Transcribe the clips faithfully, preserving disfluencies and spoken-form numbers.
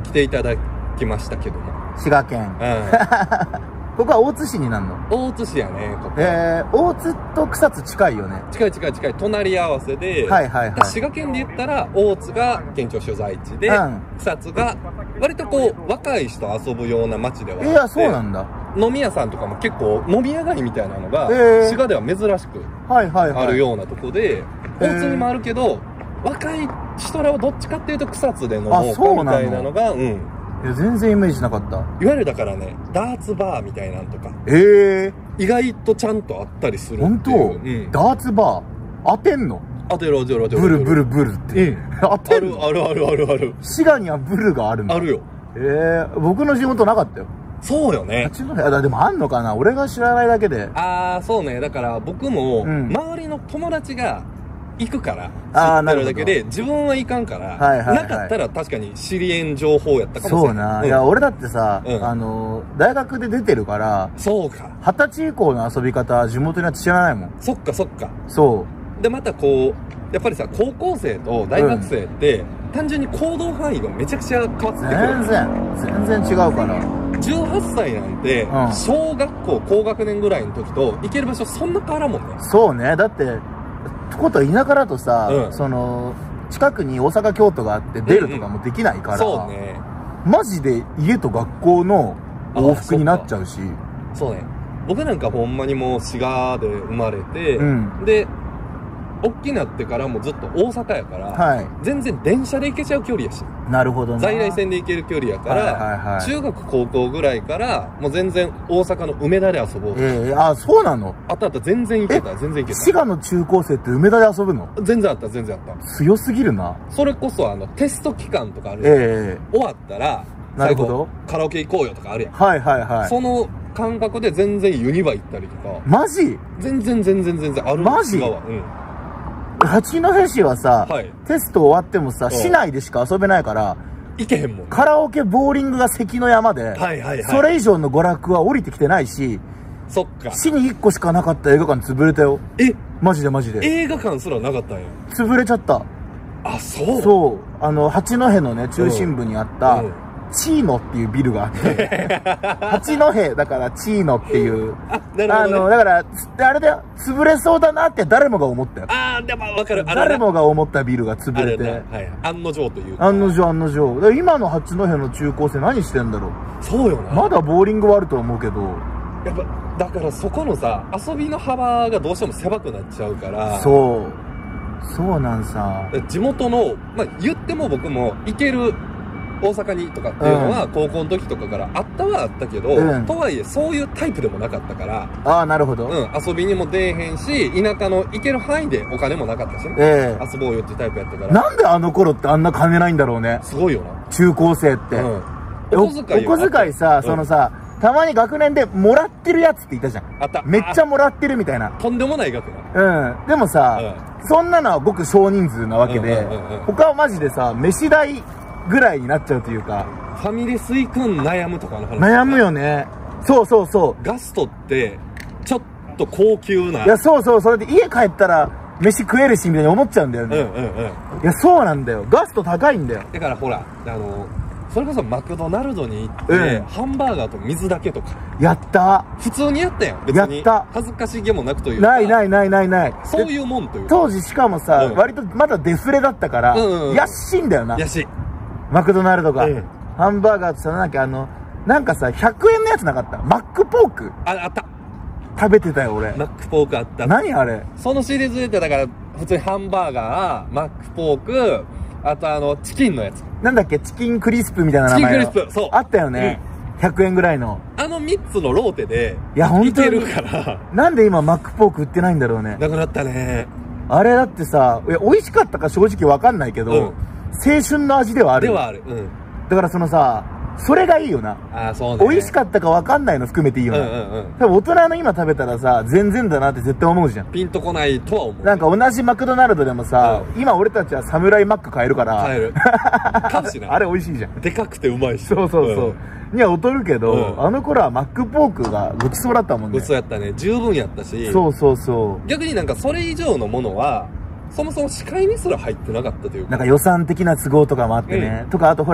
来ていただきましたけども。 滋賀県。 うん。 ここは大津市になるの？ 大津市やね、ここ。 えー、大津と草津近いよね。 近い近い近い、隣り合わせで、 はいはいはい。 滋賀県で言ったら、大津が県庁所在地で、うん、草津が、割とこう、若い人遊ぶような街ではあって。 いや、そうなんだ。 飲み屋さんとかも結構、飲み屋街みたいなのが、えー、滋賀では珍しく、 はいはいはい。 あるようなとこで、大津にもあるけど、若い人らはどっちかっていうと草津で飲もうかみたいなのが、うん。 いや全然イメージなかった。 いわゆるだからね、ダーツバーみたいなんとか。 ええー。意外とちゃんとあったりするっていう。 本当？うん。ダーツバー当てんの？ 当てる当てる当てる。 ブルブルブルって。うん。当てる？ あるあるあるあるある。 滋賀にはブルがあるんだ。 あるよ。 ええー、僕の地元なかったよ。 そうよね。 八戸、あ、でもあんのかな？俺が知らないだけで。 ああ、そうね。だから僕も、うん、周りの友達が、行くから知ってるだけで自分は行かんから、はいはいはい、なかったら確かに知りえん情報やったかもしれない。 そうな、 うん、 いや俺だってさ、うん、あの大学で出てるから、 そうか、 二十歳以降の遊び方地元には知らないもん。 そっかそっか。 そうでまたこうやっぱりさ、高校生と大学生って、うん、単純に行動範囲がめちゃくちゃ変わってくる。 全然全然違うから。 じゅうはっさいなんて、うん、小学校高学年ぐらいの時と行ける場所そんな変わらんもんね。 そうね。だってこと田舎だとさ、うん、その近くに大阪京都があって出るとかもできないから、うんうん、そうね、マジで家と学校の往復になっちゃうし。 そうね。僕なんかほんまにもう滋賀で生まれて、うん、で大きなってからもずっと大阪やから、はい、全然電車で行けちゃう距離やし。 なるほどね。 在来線で行ける距離やから、はいはいはい、中学高校ぐらいからもう全然大阪の梅田で遊ぼうと。 えー、あ、そうなの？ あったあった、全然行けた、全然行けた。 滋賀の中高生って梅田で遊ぶの？ 全然あった、全然あった。 強すぎるな。 それこそあのテスト期間とかあるじゃん、えー、終わったらなるほど、 カラオケ行こうよとかあるやん。 はいはいはい。 その感覚で全然ユニバ行ったりとか。 マジ？ 全然全然全然ある。 マジ？ 滋賀は。うん。 八戸市はさ、はい、テスト終わってもさ、市内でしか遊べないから、 行けへんもん、ね。 カラオケ、ボーリングが関の山で、はいはいはい、それ以上の娯楽は降りてきてないし、 そっか。 市にいっこしかなかった映画館潰れたよ。 え？ マジでマジで。 映画館すらなかったんや。 潰れちゃった。 あ、そう？ そう。あの、八戸のね、中心部にあった、うんうん、チーノっていうビルがあって八戸だからチーノっていうあ、なるほど、ね、あのだからあれだよ、潰れそうだなって誰もが思ったよ。 ああ、でも分かる。 誰もが思ったビルが潰れて、はい、 案の定という案の定案の定。今の八戸の中高生何してんだろう。 そうよな。 まだボーリングはあると思うけど、 やっぱだからそこのさ、遊びの幅がどうしても狭くなっちゃうから。 そうそうなんさ。 地元の、まあ、言っても僕も行ける大阪にとかっていうのは高校の時とかからあったはあったけど、うん、とはいえそういうタイプでもなかったから。 ああ、なるほど。 うん、遊びにも出えへんし、田舎の行ける範囲でお金もなかったしね、えー、遊ぼうよっていうタイプやったから。 なんであの頃ってあんな金ないんだろうね。 すごいよな、 中高生って、うん、お小遣いお小遣いさ、うん、そのさ、たまに学年でもらってるやつって言ったじゃん。 あった。 めっちゃもらってるみたいな。 とんでもない額な。うん。でもさ、うん、そんなのはごく少人数なわけで、他はマジでさ、飯代ぐらいになっちゃうというか。 ファミレス行くん悩むとかの話。 悩むよね。そうそうそう。 ガストって、ちょっと高級な。 いや、そうそう。それで家帰ったら、飯食えるしみたいに思っちゃうんだよね。うんうんうん。いや、そうなんだよ。ガスト高いんだよ。 だからほら、あの、それこそマクドナルドに行って、うん、ハンバーガーと水だけとかやった。 普通にやったやん。別にやった。恥ずかしげもなくというか。 ないないないないない。 そういうもんというか。 当時しかもさ、うん、割とまだデフレだったから、うんうんうん、安いんだよな。 安い。 マクドナルドが、うん、ハンバーガーってさ、なんかあのなんかさひゃくえんのやつなかった？マックポーク。 あ、あった。 食べてたよ俺。 マックポークあった。 何あれ？ そのシリーズでだから普通にハンバーガー、マックポーク、あとあのチキンのやつ。 なんだっけ、チキンクリスプみたいな名前の。 チキンクリスプ、そう。 あったよね。うん、ひゃくえんぐらいの。 あのみっつのローテで、 いや、本当に。 いけるから。 なんで今マックポーク売ってないんだろうね。 なくなったね。 あれだってさ、いや、美味しかったか正直わかんないけど、うん、青春の味ではある。 ではある。うん。 だからそのさ、それがいいよな。 ああ、そうね。 美味しかったかわかんないの含めていいよな。うんうんうん。多分大人の今食べたらさ、全然だなって絶対思うじゃん。 ピンとこないとは思う。 なんか同じマクドナルドでもさ、うん、今俺たちはサムライマック買えるから。 買える。買うしな。 あれ美味しいじゃん。 でかくてうまいし。 そうそうそう。うん、には劣るけど、うん、あの頃はマックポークがごちそうだったもんね。 ごちそうやったね。十分やったし。 そうそうそう。 逆になんかそれ以上のものは、そもそも視界にすら入ってなかったというか。 なんか予算的な都合とかもあってね。うん、とか、あとほら、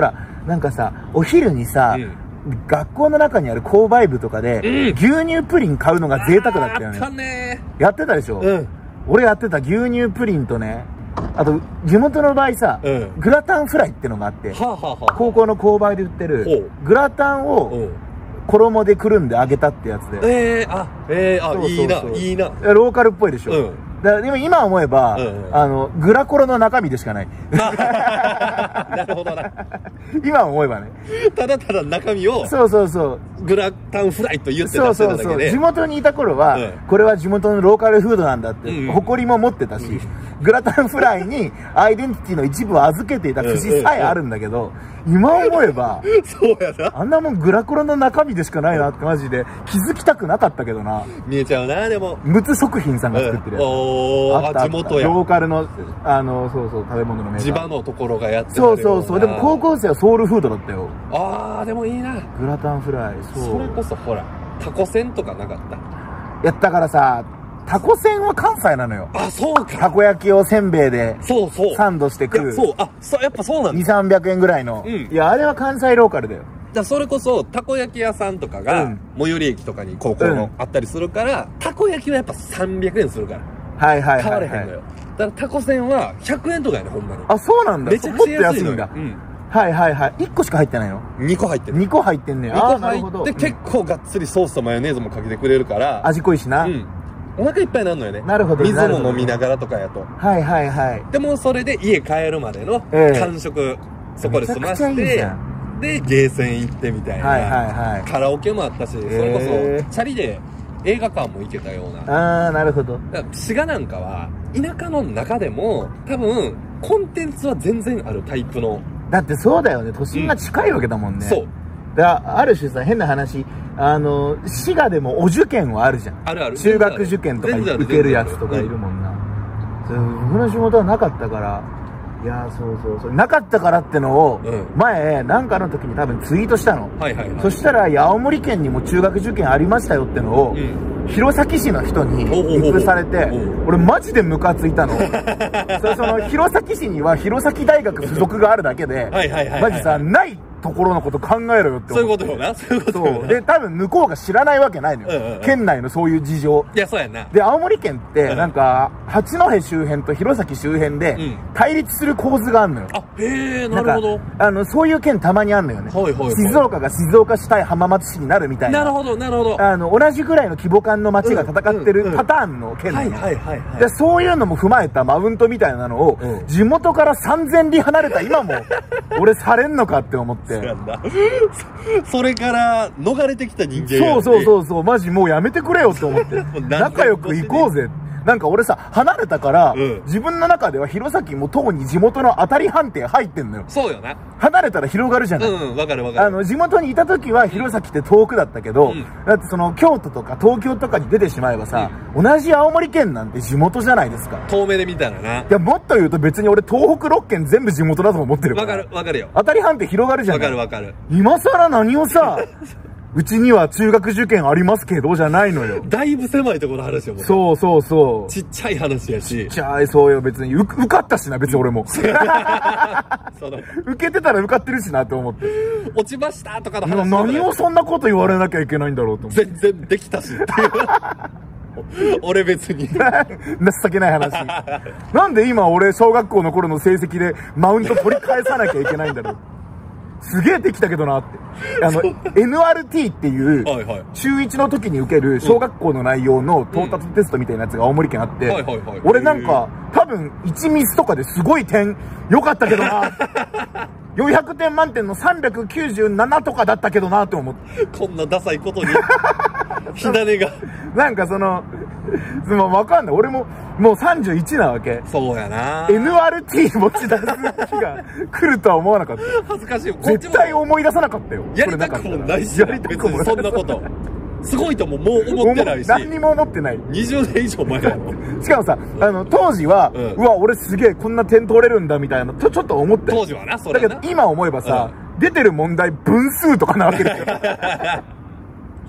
なんかさ、お昼にさ、学校の中にある購買部とかで、牛乳プリン買うのが贅沢だったよね。 やったね。 やってたでしょ。俺やってた。牛乳プリンとね、あと地元の場合さ、グラタンフライってのがあって、高校の購買で売ってるグラタンを衣でくるんで揚げたってやつで。 ええー、あ、ええー、あ、いいな、いいな。 ローカルっぽいでしょ。だでも今思えば、うんうん、あのグラコロの中身でしかない。 なるほどな。 今思えばね。 ただただ中身をそうそうそうグラタンフライと言ってただけで、そうそうそう、 地元にいた頃は、うん、これは地元のローカルフードなんだって、うん、誇りも持ってたし、うん、グラタンフライにアイデンティティの一部を預けていた節さえあるんだけど、今思えばそうやな、 あんなもんグラコロの中身でしかないなってマジで気づきたくなかったけどな。 見えちゃうな。でもむつ食品さんが作ってるやつ、 うん、あ地元や。 ローカルのあのそうそう食べ物のメーカー、 地場のところがやってる。 そうそうそう。でも高校生はソウルフードだったよ。 ああでもいいな。 グラタンフライ。そう、 それこそほらタコせんとかなかった？ やったからさ、タコせんは関西なのよ。 あ、そうか。 たこ焼きをせんべいでそうそうサンドして食う。 そう、あ、そやっぱそうなんだ。 にさんびゃくえんぐらいの、うん、いやあれは関西ローカルだよ。 だそれこそたこ焼き屋さんとかが、うん、最寄り駅とかに高校のあったりするから、うん、たこ焼きはやっぱさんびゃくえんするから、 はいはいはい、はい、 変われへんのよ。だからタコせんはひゃくえんとかやね、ほんまに。 あ、そうなんだ。 めちゃくちゃ安いのよ。 もっと安いんだ。うん、はいはいはい。いっこしか入ってないの？ にこ入ってる。 にこ入ってんね。 にこ入って、結構がっつりソースとマヨネーズもかけてくれるから、 味濃いしな。うん。 お腹いっぱいになるのよね。 なるほど。 水も飲みながらとかやと。 はいはいはい。 でもそれで家帰るまでの間食、そこで済まして、で、ゲーセン行ってみたいな。はいはいはい。カラオケもあったし、それこそ、チャリで映画館も行けたような。 あー、なるほど。 滋賀なんかは、田舎の中でも、多分、コンテンツは全然あるタイプの。 だってそうだよね。都心が近いわけだもんね。うん、そう。だある種さ、変な話、あの、滋賀でもお受験はあるじゃん。 あるある。 中学受験とか受けるやつとかいるもんな。僕の仕事はなかったから、いやそうそうそう。なかったからってのを、前、なんかの時に多分ツイートしたの。はいはいはい。そしたら、青森県にも中学受験ありましたよってのを、弘前市の人にリプされて、俺マジでムカついたの。その、弘前市には弘前大学附属があるだけで、マジさ、ないところのこと考えろよって思って。 そういうことよな。そういうことよな。 で、多分向こうが知らないわけないのよ。うんうん、県内のそういう事情。 いや、そうやな。 で、青森県って、なんか、八戸周辺と弘前周辺で、対立する構図があるのよ。 あ、へえ、なるほど。 あの、そういう県たまにあるのよね。はいはいはい。静岡が静岡市対浜松市になるみたいな。 なるほど、なるほど。 あの、同じぐらいの規模感の町が戦ってるパターンの県なの。はいはいはい。で、そういうのも踏まえたマウントみたいなのを、地元からさんぜん里離れた今も、俺されんのかって思って。そうなんだ。 それから逃れてきた人間、 ね、そうそうそうそう、マジもうやめてくれよって思って仲良く行こうぜ。なんか俺さ、離れたから、うん、自分の中では弘前もとうに地元の当たり判定入ってんのよ。 そうよな。 離れたら広がるじゃない。 うん、わかるわかる。 あの、地元にいた時は弘前って遠くだったけど、うん、だってその京都とか東京とかに出てしまえばさ、うん、同じ青森県なんて地元じゃないですか。 遠目で見たらな。いや、もっと言うと別に俺東北ろっけん全部地元だと思ってるから。 わかるわかるよ。 当たり判定広がるじゃない。 わかるわかる。 今更何をさ、うちには中学受験ありますけどじゃないのよ。 だいぶ狭いところの話よ。 そうそうそう。 ちっちゃい話やし。 ちっちゃい、そうよ。別に受かったしな、別に俺も。受けてたら受かってるしなって思って。 落ちましたとかの話。 何をそんなこと言われなきゃいけないんだろうと思って。 全然できたしっていう。俺別に。情けない話。なんで今俺小学校の頃の成績でマウント取り返さなきゃいけないんだろう。すげえできたけどなって。あの、エヌアールティー っていう、中いちの時に受ける小学校の内容の到達テストみたいなやつが青森県あって、俺なんか、多分いちミスとかですごい点良かったけどな。よんひゃくてん満点のさんびゃくきゅうじゅうななとかだったけどなって思って。 こんなダサいことに、火種が。 なんかその、もうわかんない。俺も、もうさんじゅういちなわけ。 そうやな。 エヌアールティー 持ち出す日が来るとは思わなかった。 恥ずかしい。 絶対思い出さなかったよ。 やりたくもないし。やりたくもない。そんなこと。すごいとももう思ってないし。 何にも思ってない。 にじゅうねん以上前だよ。 しかもさ、あの、当時は、うわ、俺すげえこんな点取れるんだみたいな、ちょ、ちょっと思って。 当時はな、それだけど今思えばさ、出てる問題分数とかなわけですよ。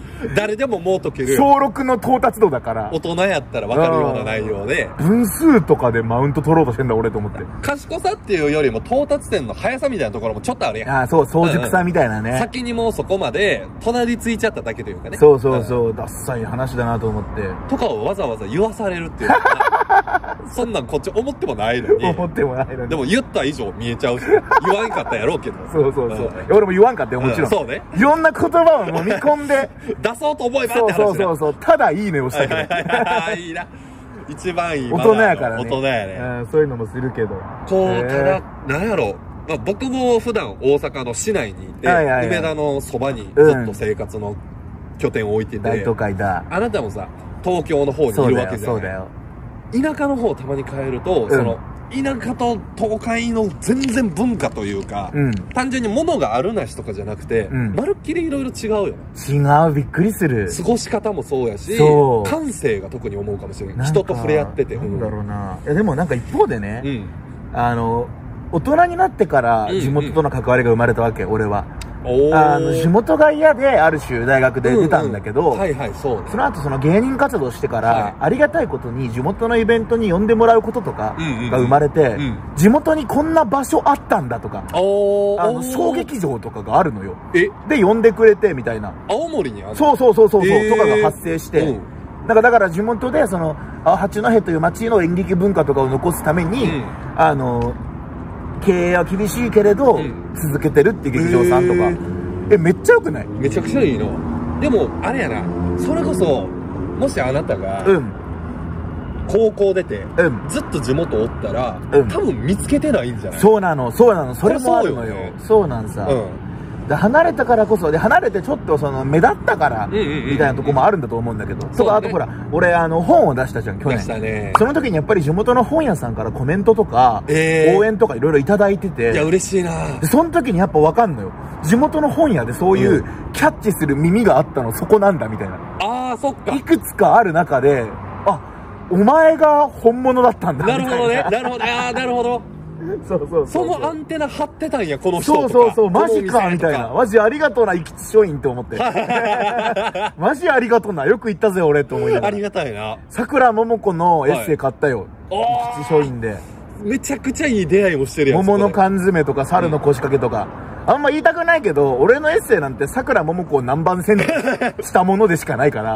誰でももう解ける。 小ろくの到達度だから。 大人やったら分かるような内容で。 分数とかでマウント取ろうとしてんだ俺と思って。 賢さっていうよりも到達点の速さみたいなところもちょっとあるやん。 ああ、そう、早熟さみたいなね。 うんうん、先にもうそこまで隣ついちゃっただけというかね。 そうそうそう、うん、ダッサい話だなと思って。 とかをわざわざ言わされるっていうのは、そんなんこっち思ってもないのに。 思ってもないのに。 でも言った以上見えちゃうし、言わんかったやろうけど。 そうそうそう。うん、俺も言わんかったよ、もちろん。 うん、そうね。 いろんな言葉を飲み込んで。 出そうと思えばって話だ。 そうそうそう。ただいいねをしたけど。 いいな。一番いい。 大人やからね。 大人やね。 うん、そういうのもするけど。 こう、ただ、なんやろ。まあ、僕も普段大阪の市内にいて、梅田のそばにずっと生活の拠点を置いてて。 大都会だ。 あなたもさ、東京の方にいるわけじゃない。そうだよ。田舎の方たまに帰ると、その、田舎と東海の全然文化というか、うん、単純に物があるなしとかじゃなくて、うん、まるっきりいろいろ違うよね。 違う、びっくりする。 過ごし方もそうやし、感性が特に思うかもしれない。人と触れ合ってて。 なんだろうな。いやでもなんか一方でね、うん、あの、大人になってから地元との関わりが生まれたわけ、うんうん、俺は。あの地元が嫌である種大学で出たんだけど、その後その芸人活動してから、はい、ありがたいことに地元のイベントに呼んでもらうこととかが生まれて、地元にこんな場所あったんだとか、あの小劇場とかがあるのよ。で呼んでくれてみたいな。 青森にある？ そうそうそうそう、えー、とかが発生して、うん、だからだから地元でその八戸という町の演劇文化とかを残すために、うん、あの経営は厳しいけれど、うん、続けてるって劇場さんとか、えめっちゃよくない？ めちゃくちゃいいの。でもあれやな、それこそもしあなたが、うん、高校出て、うん、ずっと地元おったら、うん、多分見つけてないんじゃない？ そうなのそうなの、それもあるのよ。そうなんさ、うん、で離れたからこそで、離れてちょっとその目立ったからみたいなとこもあるんだと思うんだけど、とかあとほら俺あの本を出したじゃん去年、ね、その時にやっぱり地元の本屋さんからコメントとか、えー、応援とかいろいろいただいてて、 いや嬉しいな。 でその時にやっぱ分かんのよ、地元の本屋でそういうキャッチする耳があったのそこなんだみたいな。 ああそっか。 いくつかある中で、あお前が本物だったんだみたいな。 なるほどね、なるほど、ああなるほど。 そうそうそう。 そのアンテナ張ってたんや、この人とか。 そうそうそう、マジかみたいな。マジありがとうな、生き地書院って思って。マジありがとうな、よく言ったぜ、俺って思いながら。 ありがたいな。 桜桃子のエッセイ買ったよ。生き地書院で。 めちゃくちゃいい出会いもしてるやん。 桃の缶詰とか、猿の腰掛けとか。うん、あんま言いたくないけど、俺のエッセイなんて桜桃子を何番線したものでしかないから。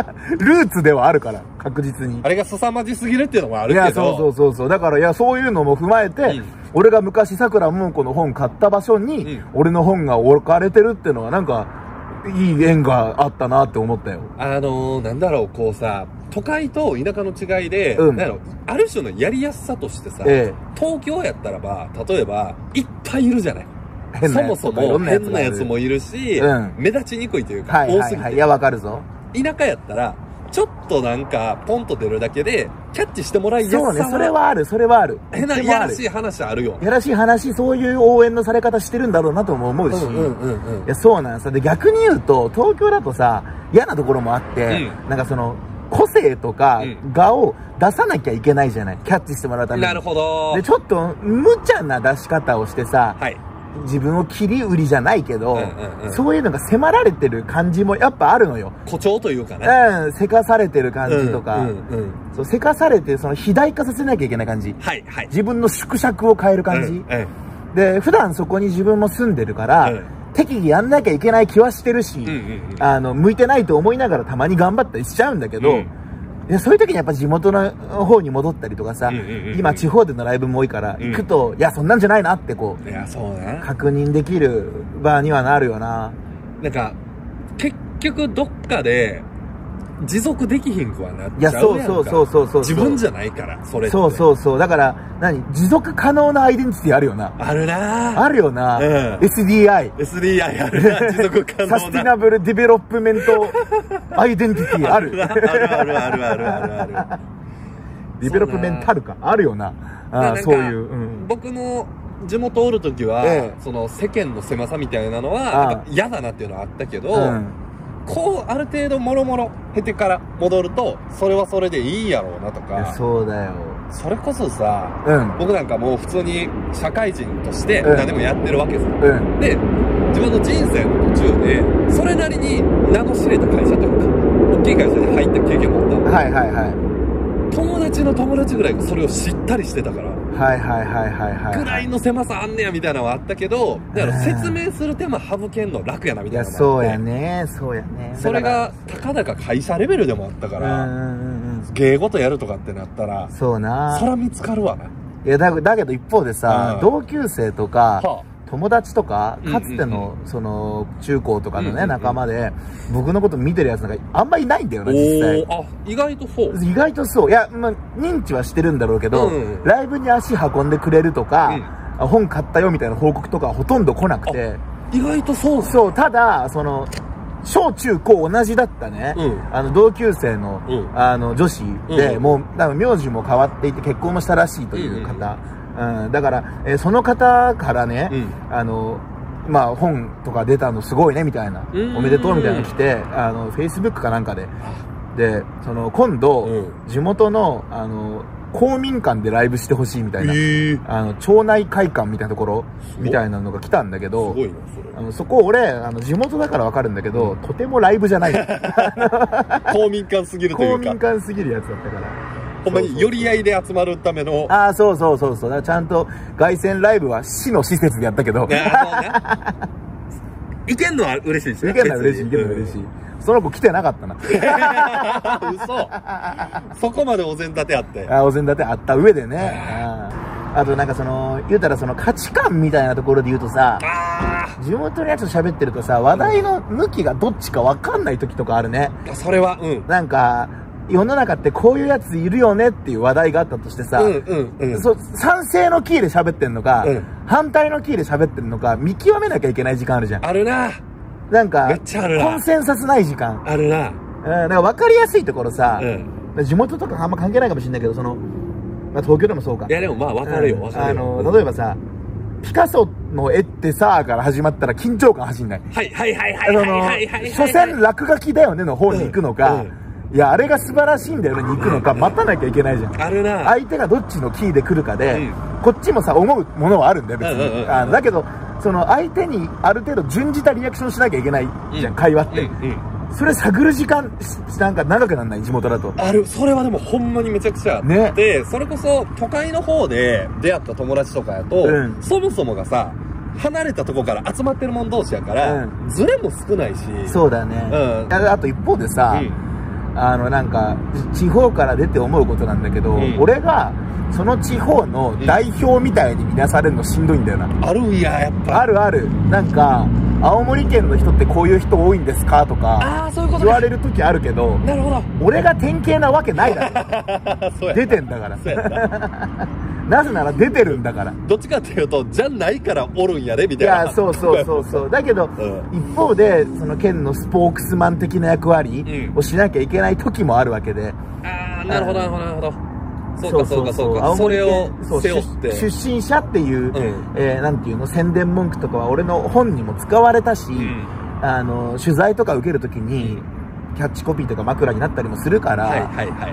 ルーツではあるから、確実に。 あれが凄まじすぎるっていうのもあるけど。いや、 そうそうそうそう。だから、いや、そういうのも踏まえて、うん、俺が昔桜桃子の本買った場所に、うん、俺の本が置かれてるっていうのは、なんか、いい縁があったなって思ったよ。 あのー、なんだろう、こうさ、都会と田舎の違いで、うん、なんだろう、ある種のやりやすさとしてさ、ええ、東京やったらば、例えば、いっぱいいるじゃない。そもそも変なやつもいるし、うん、目立ちにくいというか、 はいはいはい、多すぎて。いや、わかるぞ。 田舎やったら、ちょっとなんか、ポンと出るだけで、キャッチしてもらいやすさは。 そうね、それはある、それはある。 変な、やらしい話あるよ。 やらしい話、そういう応援のされ方してるんだろうなとも思うし。うんうんうんうん。いや、そうなんさ。で、逆に言うと、東京だとさ、嫌なところもあって、うん、なんかその、個性とか、画を出さなきゃいけないじゃない。キャッチしてもらうために。 なるほど。 で、ちょっと、無茶な出し方をしてさ、はい。自分を切り売りじゃないけど、うんうんうん、そういうのが迫られてる感じもやっぱあるのよ。 誇張というかね。 うん、せかされてる感じとか、うんうんうん、そうせかされて、その肥大化させなきゃいけない感じ。はいはい。自分の縮尺を変える感じ。うんうん、で、普段そこに自分も住んでるから、うん、適宜やんなきゃいけない気はしてるし、うんうんうん、あの、向いてないと思いながらたまに頑張ったりしちゃうんだけど、うんでそういう時にやっぱ地元の方に戻ったりとかさ、今地方でのライブも多いから、行くと、うん、いや、そんなんじゃないなってこう、いや、そうね。確認できる場にはなるよな。 なんか、結局どっかで、持続できひんくはなっちゃうやんか。いや、 そうそうそうそうそう。 自分じゃないから、それって。 そうそうそう。だから、何持続可能なアイデンティティあるよな。 あるなあるよな、うん、エスディーアイ。 エスディーアイ あるな持続可能な。 サスティナブルディベロップメントアイデンティティある。 あるあるあるあるあるあるある。 ディベロップメンタルか。あるよな。あそういう、うん。 僕も地元おるときは、ええ、その世間の狭さみたいなのは、嫌だなっていうのはあったけど、うんこう、ある程度もろもろ経てから戻ると、それはそれでいいんやろうなとか。 そうだよ。 それこそさ、うん、僕なんかもう普通に社会人として何でもやってるわけさ。うん、で、 自分の人生の途中でそれなりに名の知れた会社というか大きい会社に入った経験もあったんで、 はいはいはい、 友達の友達ぐらいがそれを知ったりしてたから、 はいはいはいはいはい、 ぐらいの狭さあんねやみたいなのはあったけど、だから説明する手間省けんの楽やなみたいなのがあって、いやそうやねそうやね、 それがたかだか会社レベルでもあったから、芸事やるとかってなったらそうな、 そら見つかるわな。 いや だ, だけど一方でさ、同級生とか、はあ、友達とかかつてのその中高とかのね仲間で僕のこと見てるやつなんかあんまりいないんだよな実際。 あ、意外とそう意外とそう。いや、まあ、認知はしてるんだろうけど、うんうん、ライブに足運んでくれるとか、うん、本買ったよみたいな報告とかほとんど来なくて、 意外とそうそう。ただその小中高同じだったね、うん、あの同級生の、うん、あの女子で、うん、もう多分名字も変わっていて結婚もしたらしいという方、うん、だから、えー、その方からね、うん、あのまあ本とか出たのすごいねみたいな、おめでとうみたいなの来て、あのフェイスブックかなんかででその今度、うん、地元のあの公民館でライブしてほしいみたいな、あの町内会館みたいなところみたいなのが来たんだけど、すごいなそれ。あのそこ俺あの地元だから分かるんだけど、うん、とてもライブじゃない公民館すぎるというか公民館すぎるやつだったから、 ほんまに寄り合いで集まるための。 ああそうそうそうそう、だからちゃんと凱旋ライブは市の施設でやったけど、 いけんのは嬉しいですね。 いけんのは嬉しい、いけんのは嬉しい。その子来てなかったな。 嘘。そこまでお膳立てあって。 あ、お膳立てあった上でね。あ, あとなんかその言うたらその価値観みたいなところで言うとさ、地元のやつと喋ってるとさ、話題の向きがどっちか分かんない時とかあるね。 それはうん。 なんか世の中ってこういうやついるよねっていう話題があったとしてさ、うんうんうん、そ賛成のキーで喋ってんのか、うん、反対のキーで喋ってんのか見極めなきゃいけない時間あるじゃん。 あるな。 なんかめっちゃあるな。 コンセンサスない時間あるな。 うん、だから分かりやすいところさ、うん、地元とかあんま関係ないかもしれないけど、その、まあ、東京でもそうか。 いやでもまあ分かるよ、分かるよ。 あの例えばさ、ピカソの絵ってさから始まったら緊張感走んない。 はいはいはいはいはいはいはい。 所詮落書きだよねの方に行くのか、うんうん、いやあれが素晴らしいんだよねに行くのか待たなきゃいけないじゃん。 あるな。 相手がどっちのキーで来るかで、うん、こっちもさ思うものはあるんだよ別に。あだけどその相手にある程度準じたリアクションしなきゃいけないじゃん、うん、会話って、うんうん、それ探る時間なんか長くなんない地元だと。 ある。それはでもほんまにめちゃくちゃあって、ね、それこそ都会の方で出会った友達とかやと、うん、そもそもがさ離れたとこから集まってる者同士やから、うん、ズレも少ないし。 そうだね、うん、あと一方でさ、うん、あのなんか地方から出て思うことなんだけど、うん、俺がその地方の代表みたいに見なされるのしんどいんだよな、うん、あるんややっぱ。 あるある。なんか青森県の人ってこういう人多いんですかとか言われる時あるけど、 なるほど。 俺が典型なわけないだろ出てんだからなぜなら出てるんだから。 どっちかっていうとじゃないからおるんやでみたいな。 いやそうそうそうそうだけど、うん、一方でその県のスポークスマン的な役割をしなきゃいけない時もあるわけで、うん、 ああなるほどなるほどなるほど。そうかそうかそうか。それを背負って出身者っていう、うん、えー、なんていうの宣伝文句とかは俺の本にも使われたし、うん、あの取材とか受けるときにキャッチコピーとか枕になったりもするから、はいはいはい、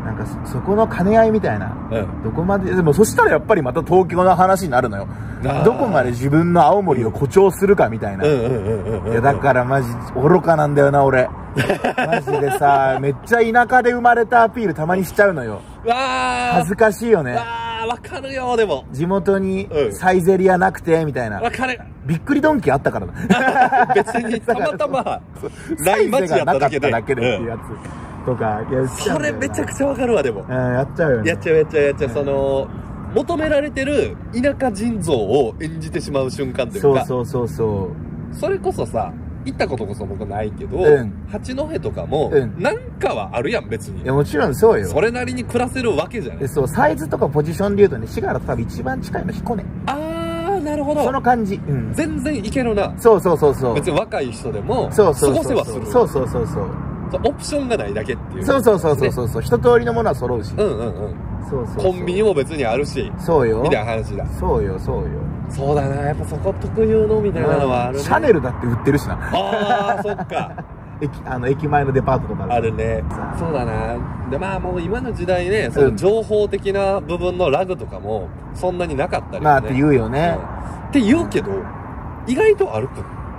なんか そ, そこの兼ね合いみたいな、うん、どこまででもそしたらやっぱりまた東京の話になるのよ。どこまで自分の青森を誇張するかみたいな。だからマジ愚かなんだよな俺マジでさめっちゃ田舎で生まれたアピールたまにしちゃうのよ。わ恥ずかしいよね。 わわかるよ。でも地元にサイゼリアなくてみたいな。 わかる。 びっくりドンキーあったからだ別にたまたまライン町やっただけでだけでっていうやつとか、いやそれめちゃくちゃわかるわ。でもやっちゃうよね。 やっちゃうやっちゃうやっちゃう。その求められてる田舎人像を演じてしまう瞬間というか。 そうそうそうそう。 それこそさ行ったことこそ僕ないけど、うん、八戸とかも、うん、なんかはあるやん別に。 いやもちろんそうよ。 それなりに暮らせるわけじゃない。 そうサイズとかポジションでいうとね、滋賀だと多分一番近いの彦根。 ああなるほど。その感じ、うん、 全然いけるな。 そうそうそうそう。 別に若い人でもそうそう過ごせはする。 そうそうそうそう。 オプションがないだけっていう、ね、 そうそうそうそうそうそう。一通りのものは揃うし。 うんうんうん。そうそうそう。コンビニも別にあるし。 そうよ。 みたいな話だ。 そうよそうよ。 そうだな。やっぱそこ特有のみたいなのはあるね。 シャネルだって売ってるしな。 ああそっか。 駅あの駅前のデパートとかあるね。そうだな。でまあもう今の時代ね、その情報的な部分のラグとかもそんなになかったりね。 まあって言うよね、 うん、って言うけど意外と歩く。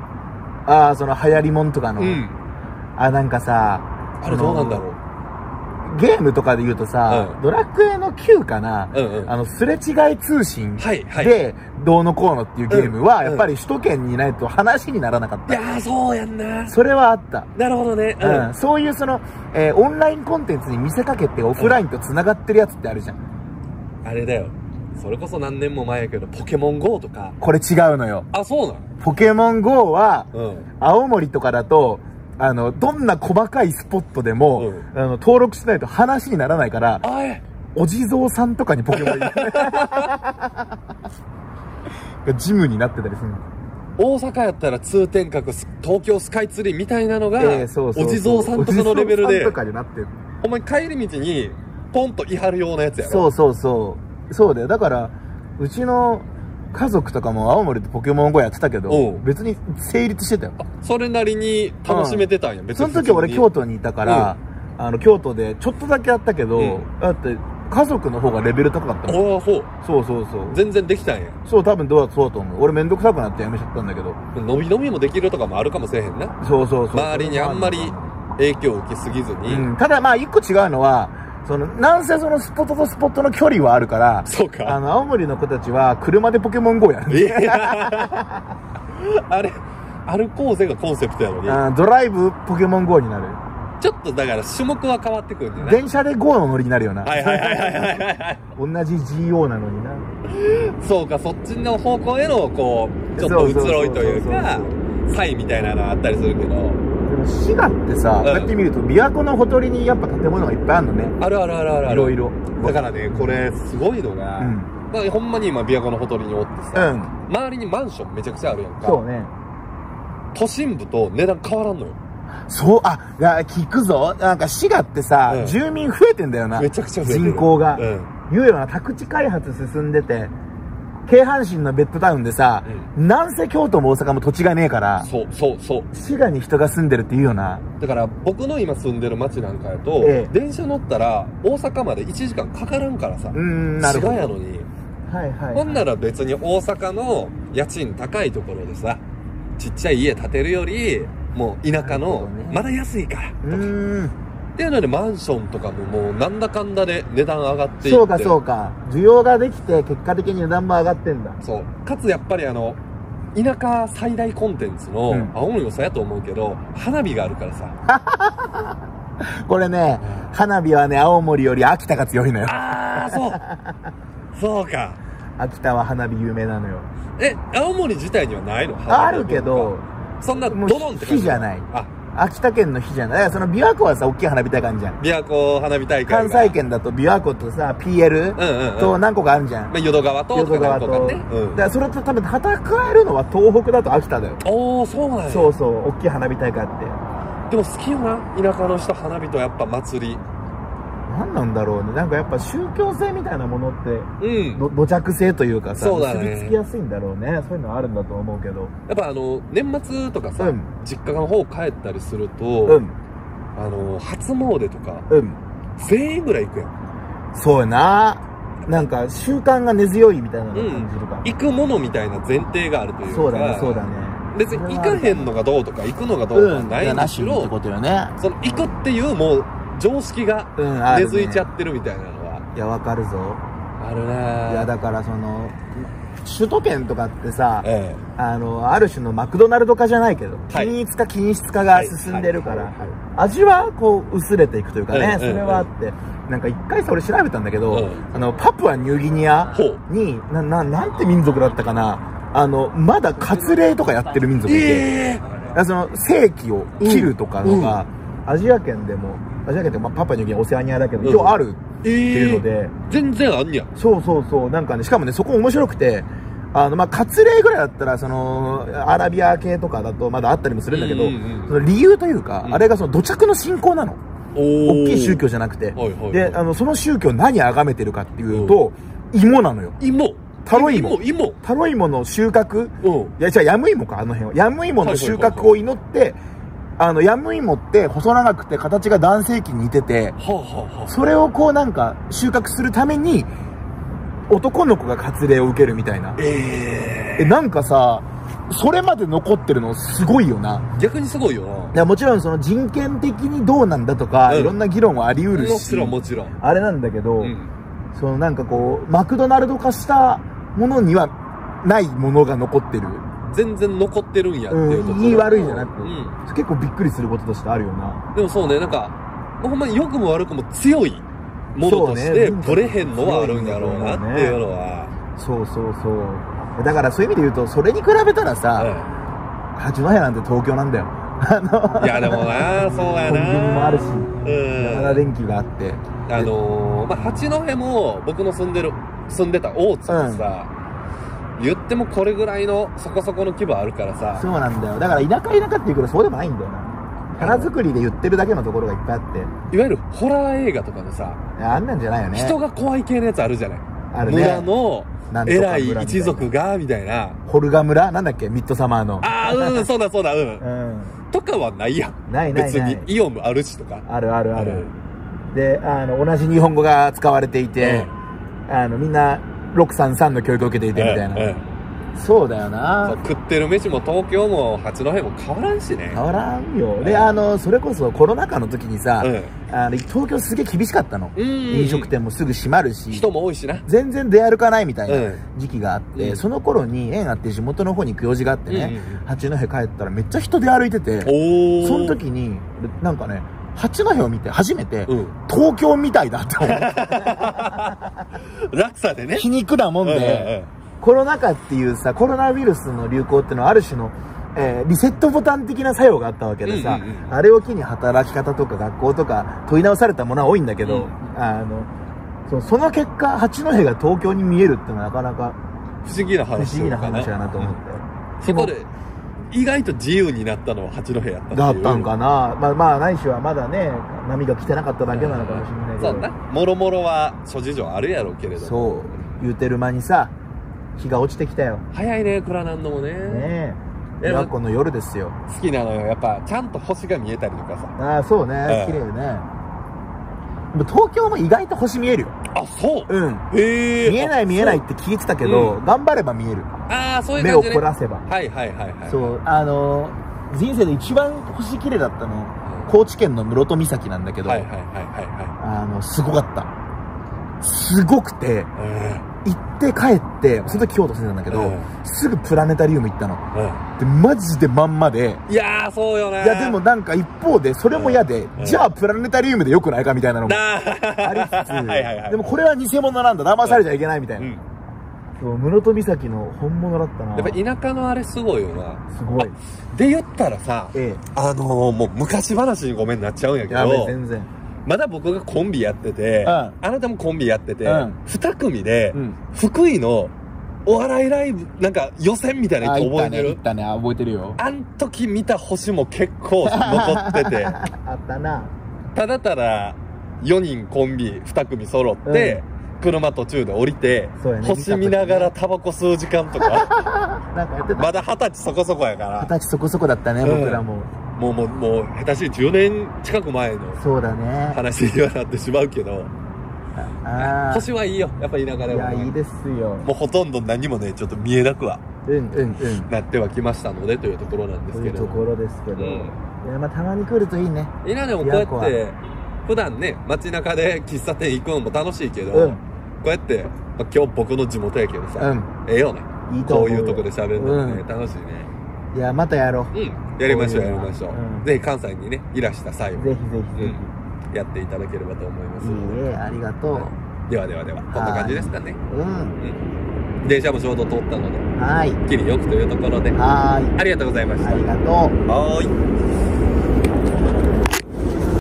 ああ、その流行りもんとかの。うん。あ、なんかさ、 あれどうなんだろう。 ゲームとかで言うとさ、うん、ドラクエのきゅうかな、うんうん、あの、すれ違い通信で、どうのこうのっていうゲームは、やっぱり首都圏にいないと話にならなかった。 いやー、そうやんな。 それはあった。 なるほどね。 うん。うん、そういうその、えー、オンラインコンテンツに見せかけてオフラインと繋がってるやつってあるじゃん。 うん、あれだよ。それこそ何年も前やけど、ポケモン ゴー とか。 これ違うのよ。 あ、そうなの？ ポケモン ゴー は、うん、青森とかだと、あの、どんな細かいスポットでも、うん、あの、登録しないと話にならないから、お地蔵さんとかにポケモンいる。ジムになってたりする。 大阪やったら通天閣、東京スカイツリーみたいなのが、えー、そうそうそうお地蔵さんとかのレベルで、お前帰り道に、ポンといはるようなやつやろ。 そうそうそう。そうだよ。だから、うちの、家族とかも青森でポケモン ゴー やってたけど、別に成立してたよ。 それなりに楽しめてたんや、うん、別に。 その時俺京都にいたから、うん、あの、京都でちょっとだけやったけど、うん、だって家族の方がレベル高かったもん。 ああ、そう。 そうそうそう。 全然できたんや。 そう、多分どうそうだと思う。俺めんどくさくなってやめちゃったんだけど。 伸び伸びもできるとかもあるかもしれへんな。 そうそうそう。 周りにあんまり影響を受けすぎずに。 うん、ただまあ一個違うのは、その、なんせそのスポットとスポットの距離はあるから、 そうか。 あの、青森の子たちは車でポケモン ゴー やる。 あれ、ある構成がコンセプトやのに。 あドライブポケモン ゴー になる。 ちょっとだから種目は変わってくるんだよね。 電車で ゴー の乗りになるよな。 はいはいはいはいはい。 同じ ジーオー なのにな。 そうか、そっちの方向への、こう、ちょっと移ろいというか、サイみたいなのがあったりするけど。 滋賀ってさ、こうやって見ると琵琶湖のほとりにやっぱ建物がいっぱいあるのね。 あるあるあるあるある。いろいろ。 だからね、これすごいのが、うん、まあ、ほんまに今琵琶湖のほとりにおってさ、うん、周りにマンションめちゃくちゃあるやんか。 そうね。 都心部と値段変わらんのよ。 そう、あ、いや、聞くぞ。なんか滋賀ってさ、うん、住民増えてんだよな。 めちゃくちゃ増えてる。 人口が。うん、言うような宅地開発進んでて、京阪神のベッドタウンでさ、うん、なんせ京都も大阪も土地がねえから、 そうそうそう。 滋賀に人が住んでるって言うよな。 だから僕の今住んでる町なんかやと、ええ、電車乗ったら大阪までいちじかんかからんからさ、うん、なるほど。滋賀やのに。はいはい、はい。ほんなら別に大阪の家賃高いところでさ、ちっちゃい家建てるより、もう田舎の、まだ安いから、とか。うんっていうのでマンションとかももうなんだかんだで値段上がっていって、 そうかそうか、需要ができて結果的に値段も上がってんだ。 そうかつやっぱりあの田舎最大コンテンツの青森の差やと思うけど、うん、花火があるからさこれね、うん、花火はね青森より秋田が強いのよ。 ああそうそうか、 秋田は花火有名なのよ。 え青森自体にはないの？ あるけどそんなドドンって感じ？ 火じゃない。あ秋田県の日じゃない。その琵琶湖はさ、大きい花火大会あるじゃん。 琵琶湖花火大会。 関西圏だと琵琶湖とさ、ピーエル と何個かあるじゃん。 まあ、淀川と、 淀川と。ね。うん、だからそれと多分戦えるのは東北だと秋田だよ。 おー、そうなんや。 そうそう、大きい花火大会あって。でも好きよな、田舎の人、花火とやっぱ祭り。 何なんだろうね。なんかやっぱ宗教性みたいなものって、うん、土着性というかさ、 そうだね、 結びつきやすいんだろうね。そういうのあるんだと思うけど。 やっぱあの年末とかさ、うん、実家の方帰ったりすると、うん、あの初詣とか、うん、全員ぐらい行くやん。 そうやな。なんか習慣が根強いみたいなのを感じるか、うん、 行くものみたいな前提があるというか。 そうだね、そうだね。 別に行かへんのがどうとか行くのがどうとかないんだけど、 ってことよね。 その行くっていうもう常識が根付いちゃってるみたいなのは、 うんね、いやわかるぞ。 あるね。 いやだからその首都圏とかってさ、ええ、あのある種のマクドナルド化じゃないけど、はい、均一化均質化が進んでるから、味はこう薄れていくというかね、ええ、それはあって、ええ、なんか一回それ調べたんだけど、ええ、あのパプアニューギニアになななんて民族だったかな、あのまだ割礼とかやってる民族いて、えー、その正規を切るとかのが、うん、アジア圏でもアジア圏って、まあ、パプアニューギニアオセアニアだけど、うん、一応あるっていうので、えー、全然あんにゃ。 そうそうそう、なんかね、しかもねそこ面白くて、あのまあ割礼ぐらいだったらそのアラビア系とかだとまだあったりもするんだけど、うんうんうん、その理由というか、うん、あれがその土着の信仰なの。大きい宗教じゃなくて、はいはいはい、であのその宗教何崇めてるかっていうと、芋なのよ。 芋タロイモ。 芋タロイモの収穫。いや、じゃあヤムイモか、あの辺は。ヤムイモの収穫を祈って、あの、ヤムイモって細長くて形が男性器に似てて、はあはあ、それをこうなんか収穫するために、男の子が割礼を受けるみたいな。えー、えなんかさ、 それまで残ってるのすごいよな。 逆にすごいよな。 いや、もちろんその人権的にどうなんだとか、うん、いろんな議論はあり得るし、 もちろんもちろんあれなんだけど、うん、そのなんかこうマクドナルド化したものにはないものが残ってる。 全然残ってるんやっていうところ、 うん、いい悪いじゃなくて、うん、結構びっくりすることとしてあるよな。 でもそうね、なんかもうほんまに良くも悪くも強いものとして取れへんのはあるんやろうなっていうのは。 そうそうそう。だからそういう意味で言うと、それに比べたらさ、うん、八戸なんて東京なんだよ。あのいやでもな、そうやな。 コンビニもあるし、山田電機があって。 あのー、まあ、八戸も僕の住んでる、住んでた大津もさ、うん、言ってもこれぐらいのそこそこの規模あるからさ。 そうなんだよ。だから田舎田舎っていうけどそうでもないんだよな。花作りで言ってるだけのところがいっぱいあって。 いわゆるホラー映画とかのさ、 あんなんじゃないよね。 人が怖い系のやつあるじゃない。あるね。村の偉い一族が、みたいな。 ホルガ村なんだっけ、ミッドサマーの。 ああ、うん、そうだそうだ、うん。うん、とかはないやん。 ないないない。 別にイオンもあるしとか。 あるあるある。で、あの、同じ日本語が使われていて、うん、あの、みんな、ろくさんさんの教育を受けていてみたいな。うんうん、そうだよな。 食ってる飯も東京も八戸も変わらんしね。 変わらんよ。で、あの、それこそコロナ禍の時にさ、うん、あの東京すげえ厳しかったの。飲食店もすぐ閉まるし。 人も多いしな。 全然出歩かないみたいな時期があって、うん、その頃に縁あって地元の方に行く用事があってね、うんうん、八戸帰ったらめっちゃ人出歩いてて、その時に、なんかね、八戸を見て初めて、うん、東京みたいだって思って。 落差でね。 皮肉なもんで、うんうんうん、コロナ禍っていうさ、コロナウイルスの流行っていうのはある種の、えー、リセットボタン的な作用があったわけでさ、うんうんうん、あれを機に働き方とか学校とか問い直されたものは多いんだけど、うん、あの そ, その結果八戸が東京に見えるっていうのはなかなか不思議な話不思議な話だなと思って、 うん、そこで意外と自由になったのは八戸やっただったんかな。まあまあないしはまだね波が来てなかっただけなのかもしれないけど、 そうな、もろもろは諸事情あるやろうけれども、 そう言うてる間にさ日が落ちてきたよ。 早いね、暗なんのもね。 ねえ、琵琶湖の夜ですよ。 好きなのよ、やっぱちゃんと星が見えたりとかさ。 ああ、そうね、綺麗ね。でも東京も意外と星見えるよ。 あ、そう。 うん。へえ。見えない見えないって聞いてたけど、うん、頑張れば見える。 ああ、そういう感じ、ね、 目を凝らせば。 はいはいはいはい。 そう、あのー、人生で一番星綺麗だったの、高知県の室戸岬なんだけど、はいはいはいはいはい。あの、すごかった。すごくて、行って帰って、その時京都住んでたんだけど、うん、すぐプラネタリウム行ったの。うん、で、マジでまんまで。 いやー、そうよね。 いや、でもなんか一方で、それも嫌で、うん、じゃあプラネタリウムでよくないかみたいなのもありつつ、はいはいはい、でもこれは偽物なんだ、騙されちゃいけないみたいな。うんそう、室戸岬の本物だったな。 やっぱ田舎のあれすごいよな。 すごい。 で言ったらさ、ええ、あのー、もう昔話にごめんなっちゃうんやけど、 いや全然。 まだ僕がコンビやってて、うん、あなたもコンビやってて、うん、二組で、うん、福井のお笑いライブ、なんか予選みたいなの覚えてる？ 行ったね、行ったね、覚えてるよ。 あん時見た星も結構残ってて。 あったな。 ただただよにんコンビ二組揃って、うん車途中で降りて、ね、星見ながらタバコ吸う時間とかなんかやってた。まだ二十歳そこそこやから。 二十歳そこそこだったね、うん、僕らももうもうもう下手しじゅうねん近く前のそうだね話にはなってしまうけど、あ星はいいよ、やっぱ田舎でも、ね、 いやいいですよ。 もうほとんど何もねちょっと見えなくはうんうんうんなってはきましたのでというところなんですけど、 というところですけど、うん、いやまあたまに来るといいね。 田舎でもこうやって普段ね街中で喫茶店行くのも楽しいけど、うんこうやって、まあ、今日僕の地元やけどさ、うん、ええよね。いいと思う。こういうとこで喋るのね、うん、楽しいね。 いや、またやろう。 うん。やりましょう、やりましょう。うん、ぜひ関西にね、いらした際は。 ぜひぜひぜひ、 うん。やっていただければと思います。 いいえ、ありがとう。はい、 ではではでは、こんな感じですかね。うん。うん。電車もちょうど通ったので、 はい。 きりよくというところで、 はい。 ありがとうございました。 ありがとう。 はーい。